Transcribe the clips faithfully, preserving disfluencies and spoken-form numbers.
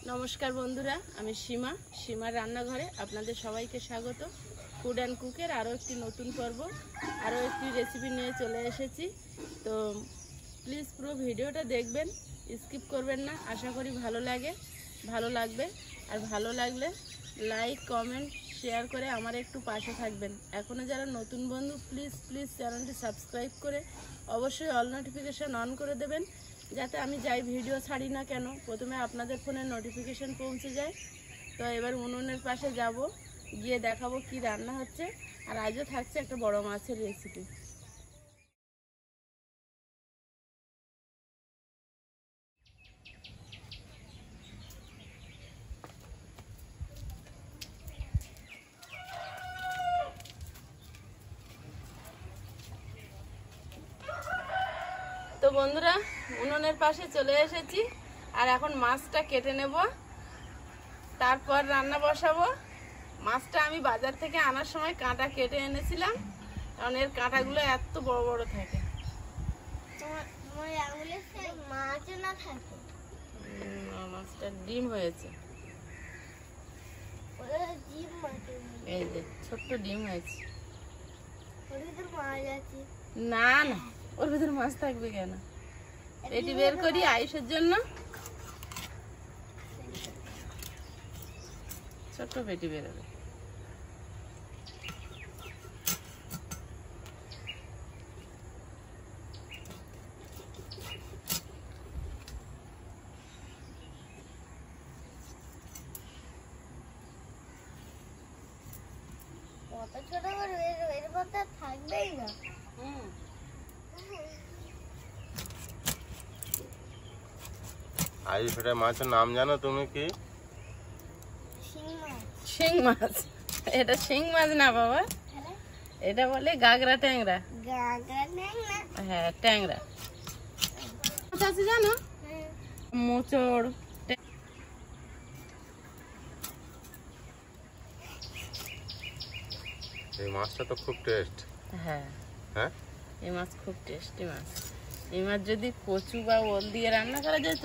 नमस्कार बंधुरा आमी सीमा सीमार रान्नाघरे आपनादेर सबाइके स्वागत। फूड एंड कुकेर आरो एकटी नतून पर्व आरो एकटी रेसिपि निये चले एसेछि। तो प्लिज पुरो भिडियोटा देखबेन, स्किप करबेन ना। आशा करी भालो लागे भालो लागबे और भालो लागले लाइक कमेंट शेयर करे आमार एकटू पाशे थाकबेन। एखोनो जारा नतून बंधु प्लिज प्लिज चैनलटी सबस्क्राइब करे अवश्यई अल नोटिफिकेशन अन करे देबेन, যাতে আমি যাই ভিডিও ছাড়ি না কেন প্রথমে আপনাদের ফোনে নোটিফিকেশন পৌঁছে যায়। তো এবার উনুনের পাশে যাব, গিয়ে দেখাবো কি রান্না হচ্ছে। আর আজও থাকছে একটা বড় মাছের রেসিপি। তো বন্ধুরা উনুনের পাশে চলে এসেছি আর এখন মাছটা কেটে নেব, তারপর রান্না বসাবো। মাছটা আমি বাজার থেকে আনার সময় কাঁটা কেটে এনেছিলাম, কারণ এর কাঁটাগুলো এত বড় বড় থাকে। মাছটা ডিম হয়েছে, এই যে ছোট্ট ডিম হয়েছে। না না, ওর ভিতরে মাছ থাকবে কেন? এটি বের করি আয়ুষের জন্য, ছোট্ট পেটি বেরোবে। কত ছোট করে এর মধ্যে থাকবেই না। হুম, আয়ুষ, এটা মাছের নাম জানো তুমি কি? শিং মাছ। এটা শিং মাছ না বাবা, এটা বলে গাগরা ট্যাংরা। হ্যাঁ ট্যাংরা মাছ আছে জানো, মোচড়। এই মাছটা তো খুব টেস্ট। হ্যাঁ হ্যাঁ, এই মাছ খুব টেস্টি মাছ। এই মাছ যদি কচু বা ওল দিয়ে রান্না করা যেত।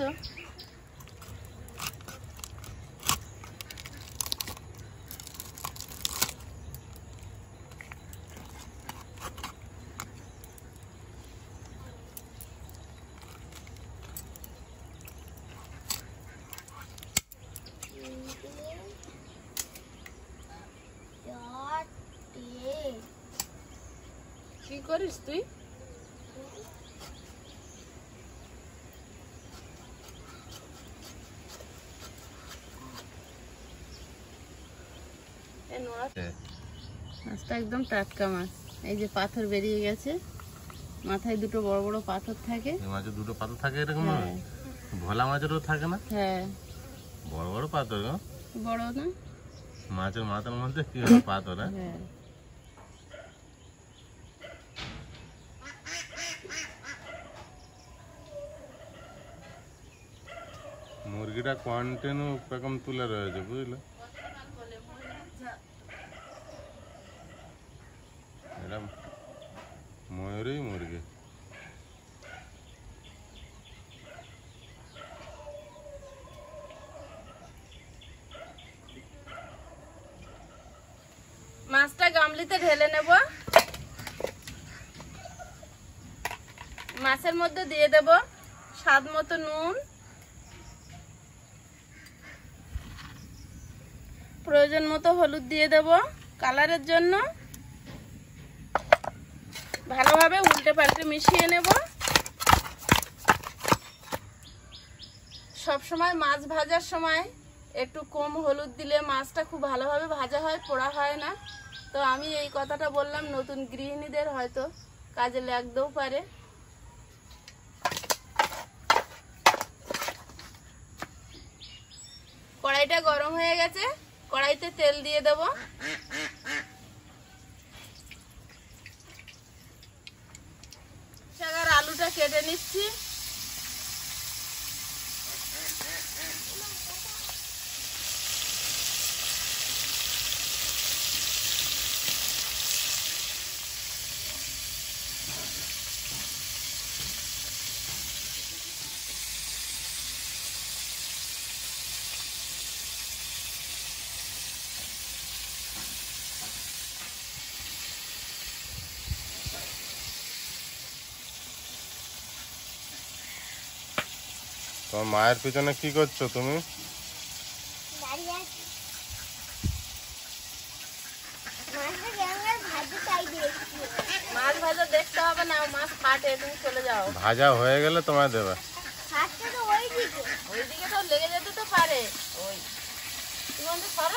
কি করিস তুই? মাছটা একদম টাটকা মাছ। এই যে পাথর বেরিয়ে গেছে, মাথায় দুটো বড় বড় পাথর থাকে। এই মাছের দুটো পাথর থাকে এরকম ভাবে? ভোলা মাছেরও থাকে না? হ্যাঁ, বড় বড় পাথর। বড় না, মাছের মাথার মধ্যে কি পাথর? হ্যাঁ, মুরগিটা কন্টিনিউ এরকম তুলে রয়েছে, বুঝলে? এটা ময়ূরই মুরগি। মাছটা গামলিতে ঢেলে নেব। মাছের মধ্যে দিয়ে দেব স্বাদ মতো নুন, প্রয়োজন মতো হলুদ দিয়ে দেব কালারের জন্য। ভালোভাবে উল্টে পাল্টে মিশিয়ে নেব। সব সময় মাছ ভাজার সময় একটু কম হলুদ দিলে মাছটা খুব ভালোভাবে ভাজা হয়, পোড়া হয় না। তো আমি এই কথাটা বললাম, নতুন গৃহিণীদের হয়তো কাজে লাগতেও পারে। কড়াইটা গরম হয়ে গেছে, কড়াইতে তেল দিয়ে দেব। আর আলুটা কেটে নিচ্ছি। তোমার মায়ের পিছনে কি করছো তুমি? দাঁড়িয়ে আছি। মাছটা কেমন ভাজি চাই দিয়েছি। মাছ ভাজা দেখতে হবে না, মাছ ফাটে, তুমি চলে যাও। ভাজা হয়ে গেলে তোমায় দেবে। হাতটা তো ওই দিকে। ওইদিকে তো লেগে যেতে তো পারে। ওই তুমি আমাদের সরো।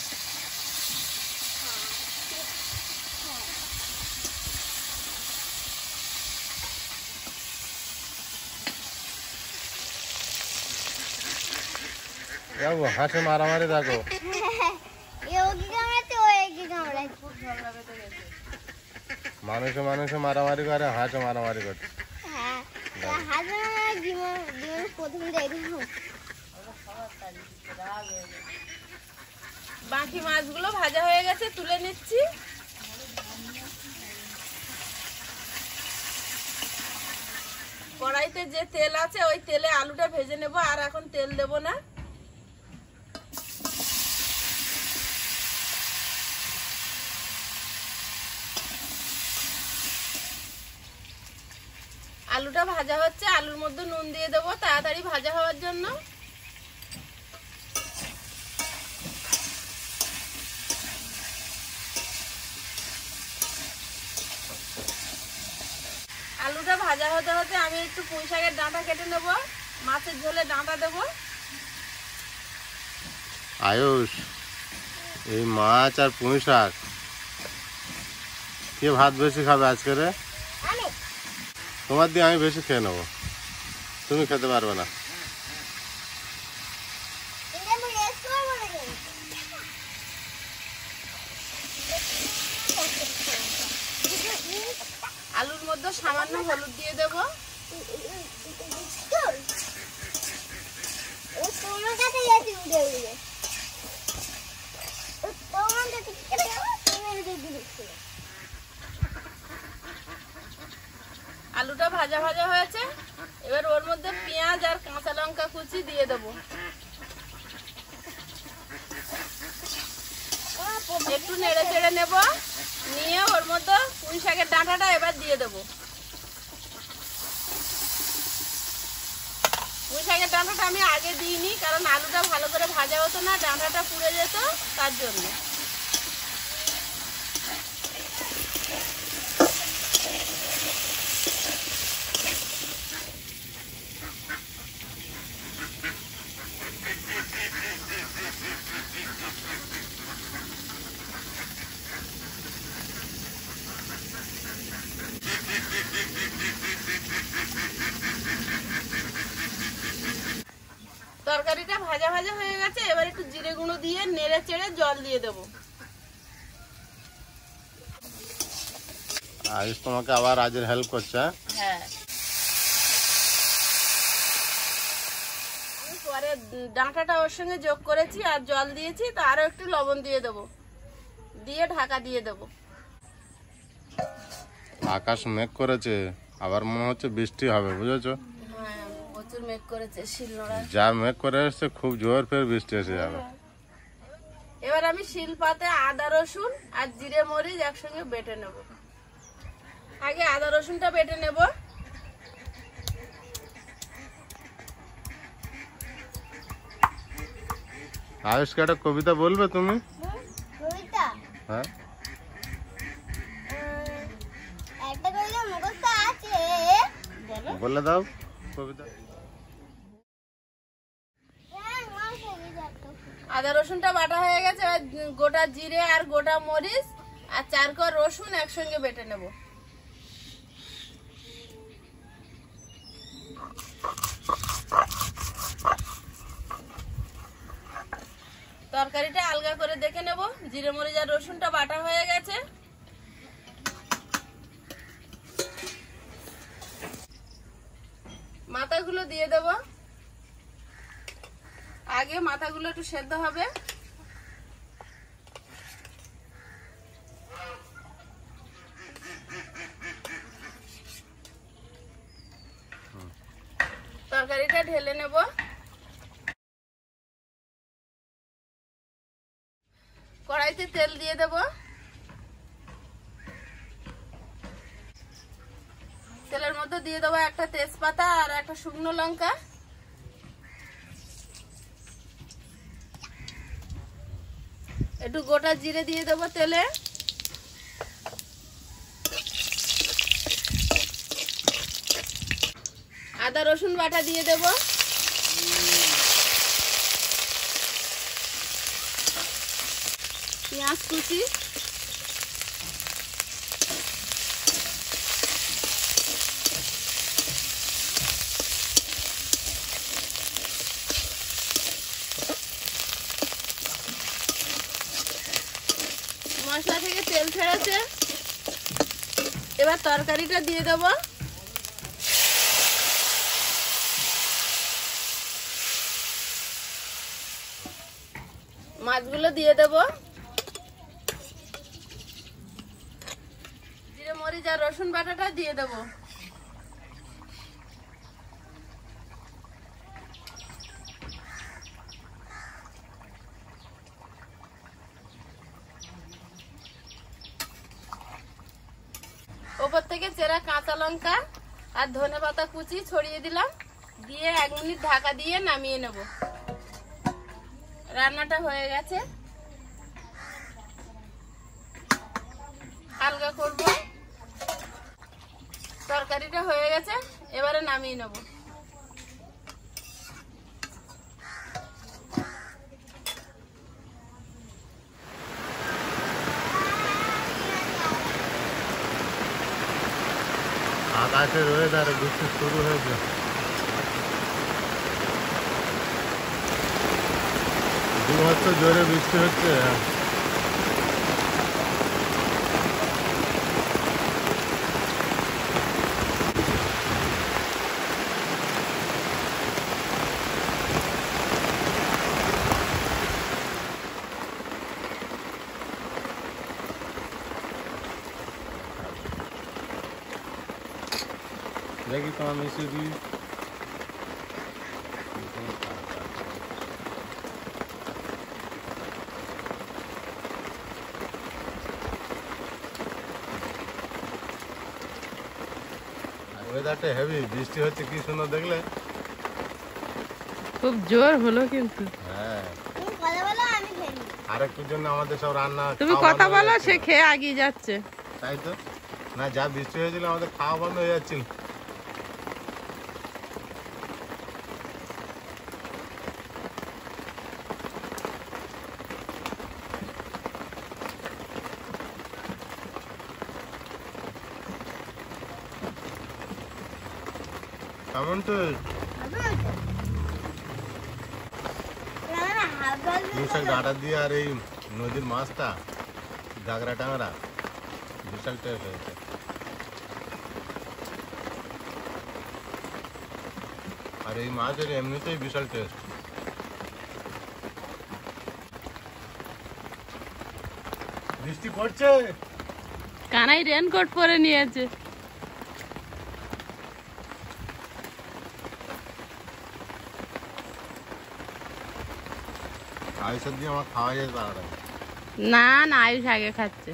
যাবো হাসে মারামারি দেখো। এ ওকে কামড়াচ্ছে, ও একে কামড়াচ্ছে। খুব ঝগড়া বেঁধে গেছে। মানুষে মানুষে মারামারি করে, হাসে মারামারি করছে। হ্যাঁ, হাতে আমার জীবন জীবনের প্রথম দেখলাম। বাকি মাছগুলো ভাজা হয়ে গেছে, তুলে নিচ্ছি। কড়াইতে যে তেল আছে ওই তেলে আলুটা ভেজে নেব, আর এখন তেল দেব না। আলুটা ভাজা হচ্ছে, আলুর মধ্যে নুন দিয়ে দেবো তাড়াতাড়ি ভাজা হওয়ার জন্য। আলুটা ভাজা হতে হতে আমি একটু পুঁই শাকের ডাঁটা কেটে নেব, মাছের ঝোলে ডাঁটা দেব। আয়ুষ, এই মাছ আর পুঁই শাক কে ভাত বেশি খাবে আজকে রে? আমি তোমার দিয়ে আমি বেশি খেয়ে নেবো, তুমি খেতে পারবে না। এটা আমি রেস্ট করবো না কেন? আলুর মধ্যে সামান্য হলুদ দিয়ে দেব। ও তোমার কাছে যাচ্ছি উঠে উঠে। ও তোমার কাছে কেটে গেল, তুমি উঠে দিচ্ছি। আলুটা ভাজা ভাজা হয়েছে, এবার ওর মধ্যে পেঁয়াজ আর কাঁচা লঙ্কা কুচি দিয়ে দেব। একটু নেড়ে চেড়ে নেব, নিয়ে ওর মধ্যে পুঁই শাকের ডাঁটাটা এবার দিয়ে দেব। পুঁই শাকের ডাঁটাটা আমি আগে দিইনি, কারণ আলুটা ভালো করে ভাজা হতো না, ডাঁটাটা পুড়ে যেত, তার জন্য। তরকারিটা ভাজা ভাজা হয়ে গেছে, এবার একটু জিরে গুঁড়ো দিয়ে নেড়ে চেড়ে জল দিয়ে দেবো। আয়ুষ তোমাকে আবার আজের হেল্প করছে। হ্যাঁ, আমি পরে ডাঁটাটা ওর সঙ্গে যোগ করেছি আর জল দিয়েছি, তো আরো একটু লবণ দিয়ে দেবো, দিয়ে ঢাকা দিয়ে দেবো। আকাশ মেঘ করেছে, আবার মনে হচ্ছে বৃষ্টি হবে, বুঝেছো? হ্যাঁ, প্রচুর মেঘ করেছে, শিলনোড়া। যা মেঘ করে এসছে খুব জোর, ফের বৃষ্টি এসে যাবে। এবার আমি শিলপাতে আদা রসুন আর জিরে মরিচ একসঙ্গে বেটে নেব। আগে আদা রসুনটা বেটে নেব। আয়ুষকে একটা কবিতা বলবে তুমি? কবিতা হ্যাঁ, একটা কবিতা মুখস্থ আছে, বলো। বলে দাও কবিতা। হ্যাঁ, মাছ হয়ে যাচ্ছে। আদা রসুনটা বাটা হয়ে গেছে, এবার গোটা জিরে আর গোটা মরিচ আর চার কোয়া রসুন একসঙ্গে বেটে নেব। তরকারিটা আলগা করে দেখে নেব। জিরে মরিচ আর রসুনটা বাটা হয়ে গেছে। মাথাগুলো দিয়ে দেব। আগে মাথাগুলো একটু সেদ্ধ হবে। তরকারিটা ঢেলে নেব। কড়াইতে তেল দিয়ে দেব। তেলের মধ্যে দিয়ে দেবো একটা তেজপাতা আর একটা শুকনো লঙ্কা। একটু গোটা জিরে দিয়ে দেবো তেলে। আদা রসুন বাটা দিয়ে দেবো। পেঁয়াজ কুচি, মশলা থেকে তেল ছেড়েছে, এবার তরকারিটা দিয়ে দেবো। মাছগুলো দিয়ে দেবো। জিরে মরিচ আর রসুন বাটাটা দিয়ে দেবো। ওপর থেকে চেরা কাঁচা লঙ্কা আর ধনেপাতা কুচি ছড়িয়ে দিলাম, দিয়ে এক মিনিট ঢাকা দিয়ে নামিয়ে নেব। রান্নাটা হয়ে গেছে, হালকা করব। তরকারিটা হয়ে গেছে, এবারে নামিয়ে নেব। আকাশের ওয়েদার বৃষ্টি শুরু হয়েছে। দু বছর জোরে বৃষ্টি হচ্ছে। দেখি তোমার মিশে কি ওয়েদারটা হেভি, বৃষ্টি হচ্ছে কি সুন্দর দেখলে। খুব জোর হলো কিন্তু। হ্যাঁ, তুমি কথা বলো, আমি খেয়ে নিই। আরেকটুর জন্য আমাদের সব রান্না তুমি খাওয়া কথা বন্ধ হয়ে বলো, যাচ্ছিল। সে খেয়ে আগিয়ে যাচ্ছে। তাই তো না, যা বৃষ্টি হয়েছিল আমাদের খাওয়া বন্ধ হয়ে যাচ্ছিল। কেমন তো বিশাল ডাঁটা দিয়ে আর এই নদীর মাছটা গাগরা টাংরা বিশাল টেস্ট হয়েছে। আর এই মাছের এমনিতেই বিশাল টেস্ট। বৃষ্টি পড়ছে, কানাই রেনকোট পরে নিয়েছে। আয়ুষের দিয়ে আমার খাওয়া যায় বানাটা। না না, আয়ুষ আগে খাচ্ছে।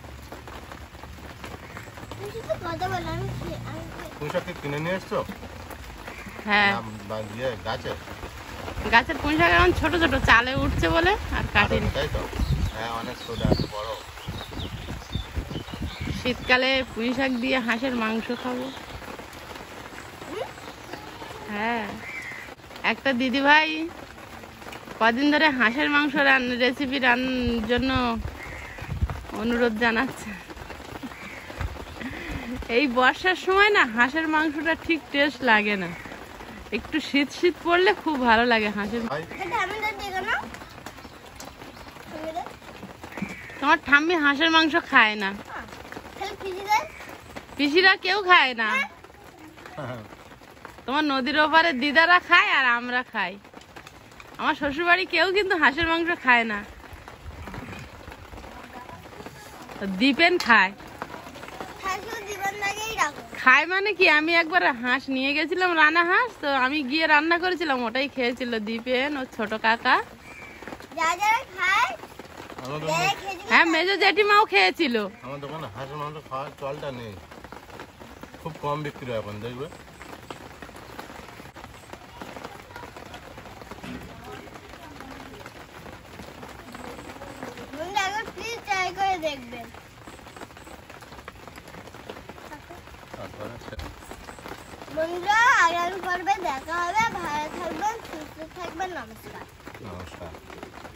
তুমি শুধু কথা বলো, আমি খেয়ে- আমি খেয়ে- পুঁইশাক কি কিনে নিয়ে এসছো? হ্যাঁ, না, বা ইয়ে গাছে? গাছের পুঁই শাক এখন ছোট ছোট চালে উঠছে বলে আর কাটিনি। তাই তো, হ্যাঁ অনেক সোজা আছে, বড়। শীতকালে পুঁই শাক দিয়ে হাঁসের মাংস খাবো। হ্যাঁ, একটা দিদি ভাই কদিন ধরে হাঁসের মাংস রেসিপি রান্নার জন্য অনুরোধ জানাচ্ছে। এই বর্ষার সময় না হাঁসের মাংসটা ঠিক টেস্ট লাগে না, একটু শীত শীত পড়লে খুব ভালো লাগে হাঁসের। ভাই, এটা আমি তো দেখো না। তুমি দে। তোমার ঠাম্মি হাঁসের মাংস খায় না, হ্যাঁ, খালি ফিজি দেয়। পিসিরা কেউ খায় না। তোমার নদীর ওপারে দিদারা খায় আর আমরা খাই। আমার শ্বশুরবাড়ি কেউ কিন্তু হাঁসের মাংস খায় না, দীপেন খায়। খালি শুধু জীবন লাগেই রাখো। খায় মানে কি, আমি একবার হাঁস নিয়ে গেছিলাম, রান্না হাঁস, তো আমি গিয়ে রান্না করেছিলাম, ওটাই খেয়েছিল দীপেন, ওর ছোট কাকা। যা যারা খায়, আমাদের যারা খেয়ে হ্যাঁ, মেজো জেঠিমাও খেয়েছিল। আমার দোকানে হাঁসের মাংস খাওয়ার চলটা নেই, খুব কম বিক্রি হয় এখন, দেখবে। ট্রাই করে দেখবেন। তারপরে বন্ধুরা আগামী পর্বে দেখা হবে। ভালো থাকবেন, সুস্থ থাকবেন। নমস্কার। নমস্কার।